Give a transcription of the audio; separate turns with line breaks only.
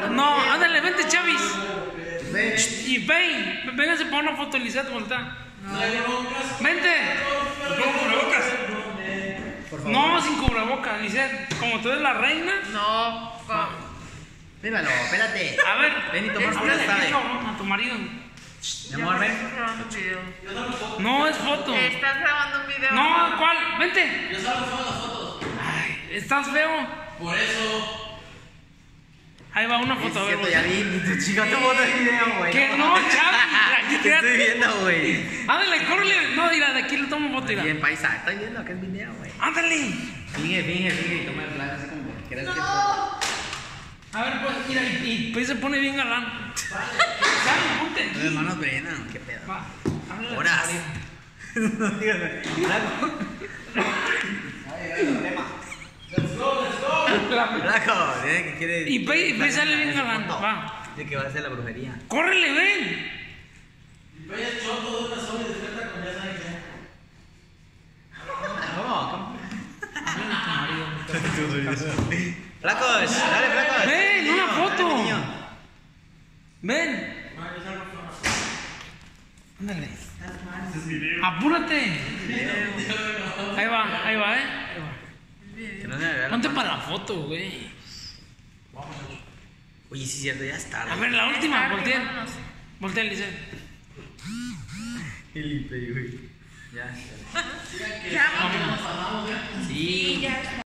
No, ándale, vente, Chavis. Y ven, véngase para una foto, Lisette, voltea. Vente.
¿Con cubrebocas?
No, sin cubrebocas, Lisette. Como tú eres la reina.
No,
Dímelo, espérate.
A ver,
Ven y toma
háblale
fotos,
aquí, cabrón, a tu marido.
Mi amor, ven.
No, es foto.
Estás grabando un video.
No, ¿cuál? Vente.
Yo salgo todas las fotos.
Ay, estás feo.
Por eso.
Ahí va una
Es
foto, a ver.
cierto, ya vi. Tu chica tomó el video, güey.
Que no, Chavi.
Te estoy viendo, güey.
Ándale, córrele. No, mira, de aquí le tomo foto, mira.
Bien, paisa. Estoy viendo que es video, güey.
Ándale.
Finge. Y toma el plan así como que quieres que.
A ver, pues, mira, y pues se pone bien galán. Chavi, ponte
Los
aquí.
hermanos Brennan, qué pedo.
Va, háblale a tu
Horas.
marido.
No digas. Flaco, dice que quiere.
Y ve, sale bien galán. Va.
Dice que va a hacer la brujería.
Córrele, ven.
Vaya choto de una sola y despierta con ya saben
¿Cómo?
Háblale a tu marido.
Flacos, dale, flacos.
Ven,
Niño,
una foto.
dale, niño.
Ven. Ándale. Apúrate. Ahí va, Ahí va.
Que no se me vea la
Ponte
mano.
para la foto, güey.
Oye, sí es cierto, ya está.
A ver, la última, voltea.
Vámonos.
Voltea, Lisette.
Felipe, güey. Ya.
Ya, vámonos.
Sí.
Ya.